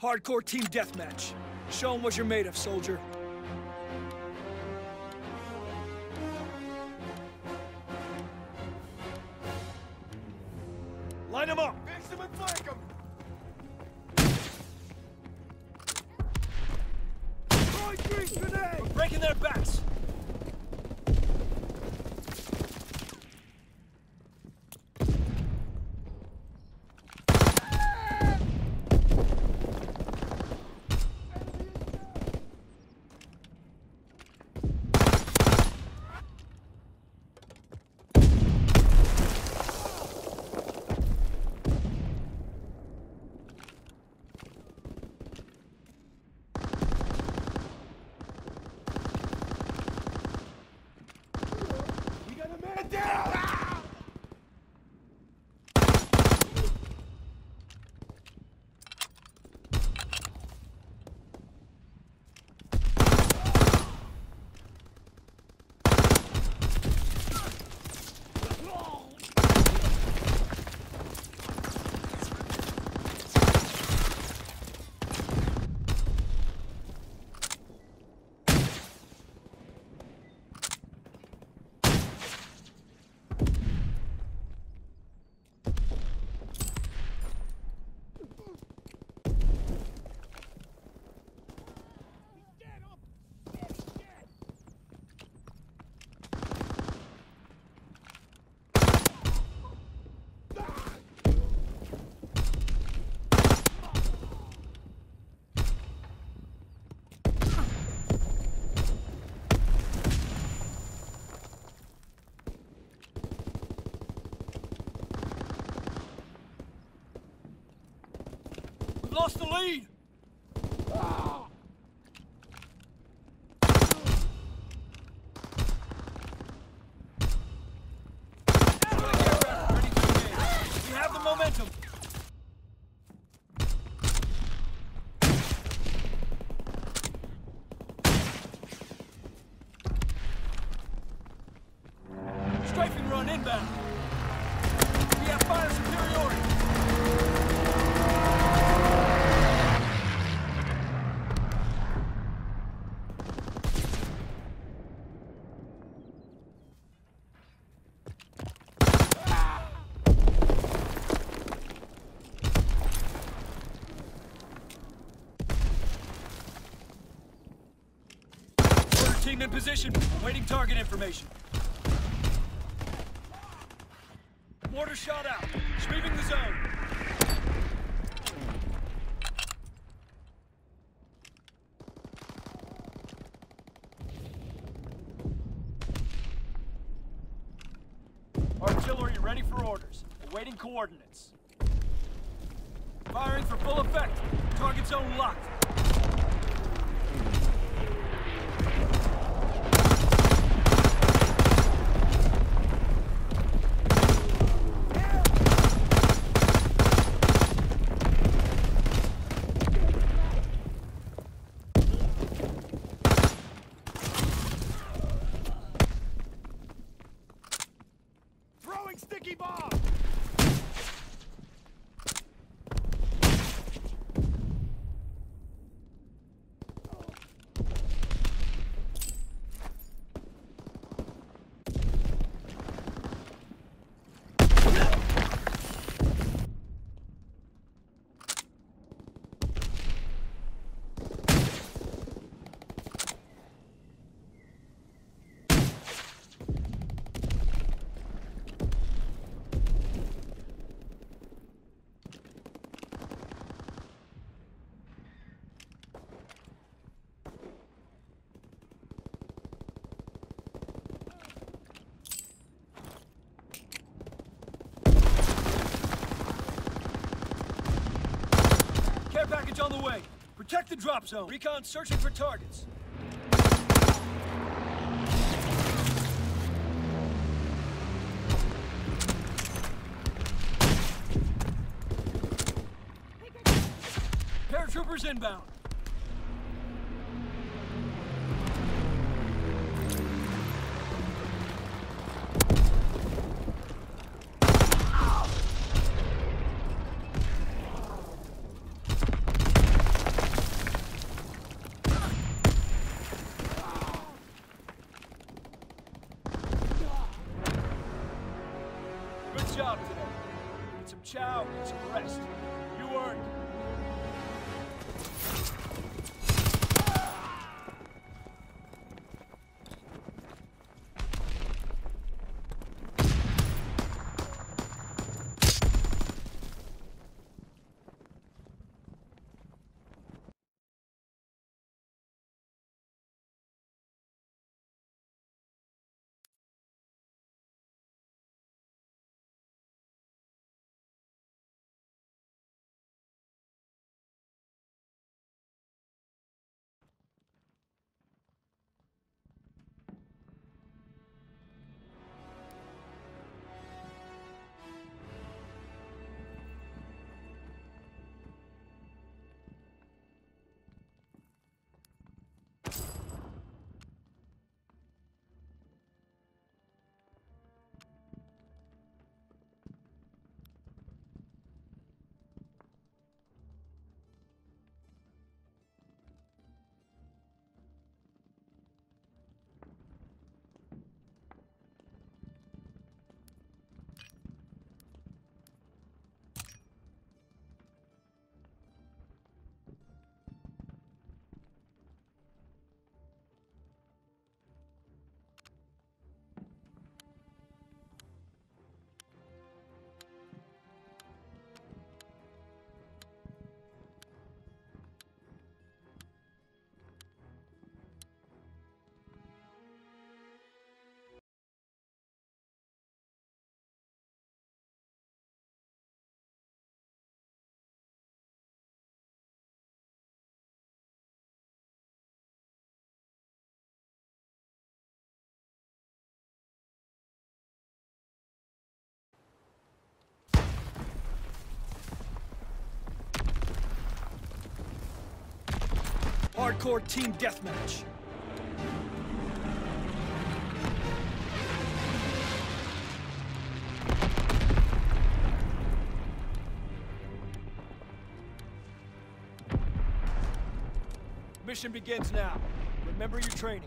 Hardcore team deathmatch. Show 'em what you're made of, soldier. Line them up! Fix them and flank them! Throwing grease grenade! We're breaking their backs! Lost the lead! Ready to engage. We have the momentum. Strafing run inbound. We have fire superiority. Team in position, waiting target information. Mortar shot out, sweeping the zone. Artillery ready for orders, awaiting coordinates. Firing for full effect, target zone locked. Sticky bomb! Care package on the way. Protect the drop zone. Recon searching for targets. Paratroopers inbound. Good job today. Get some chow and some rest. You earned it. Hardcore team deathmatch. Mission begins now. Remember your training.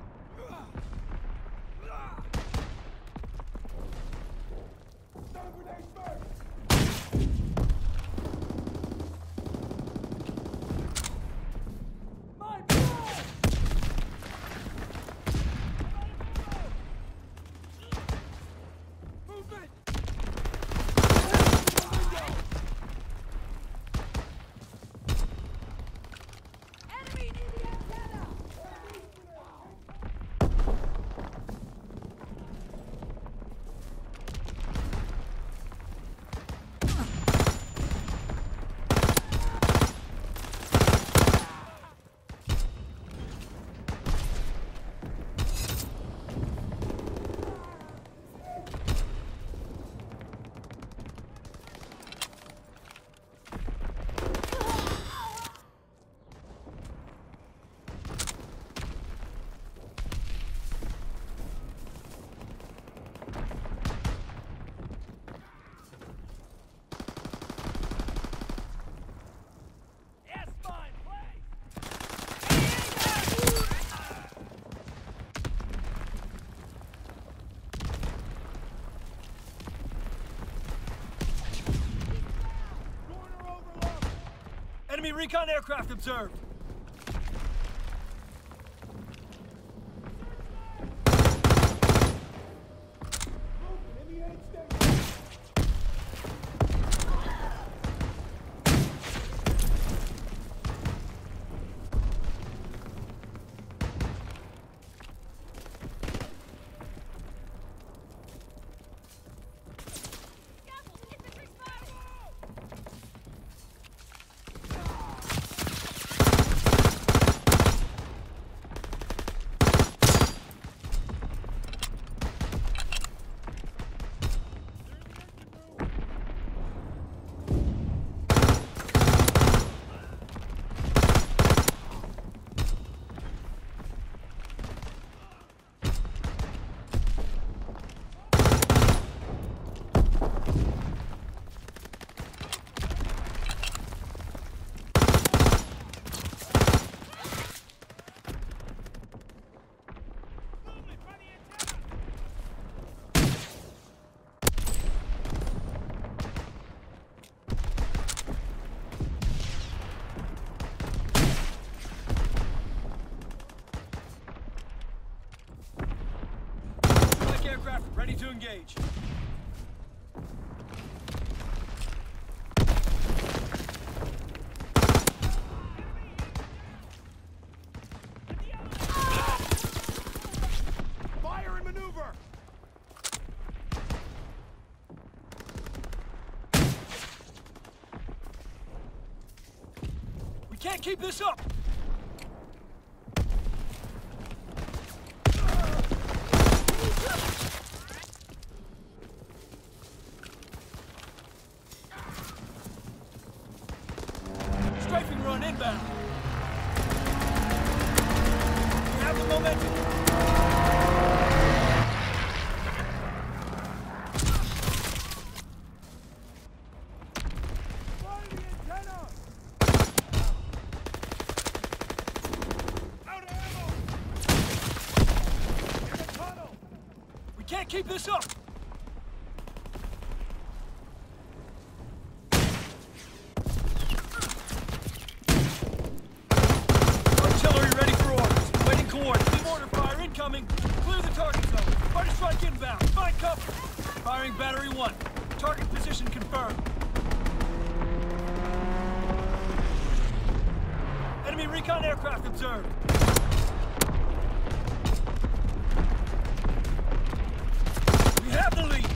Enemy recon aircraft observed. Ready to engage. Fire and maneuver! We can't keep this up! Strafing run inbound. We have the momentum. Fire the antenna! Out of ammo! In the tunnel! We can't keep this up! Artillery ready for orders. Waiting coordinates. Mortar fire incoming. Clear the target zone. Fighter strike inbound. Find cover. Firing battery 1. Target position confirmed. Enemy recon aircraft observed. We have the lead.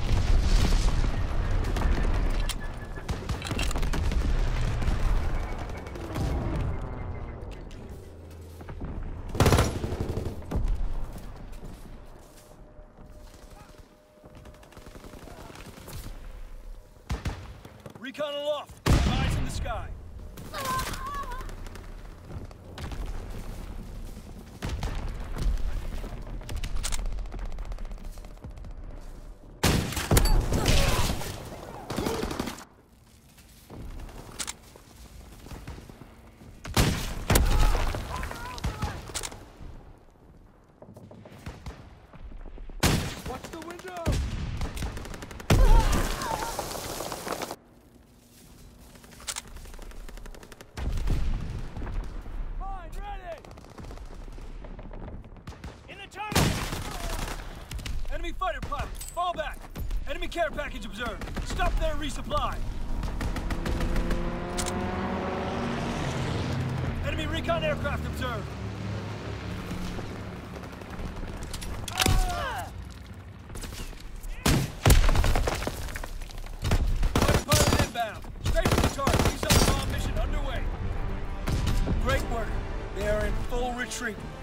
Recon aloft. Eyes in the sky. Watch the window! Fine, ready! In the tunnel! Enemy fighter pilot. Fall back. Enemy care package observed. Stop there, resupply. Enemy recon aircraft observed. Fighter pilot inbound. Straight to the target. Resub bomb mission underway. Great work. They are in full retreat.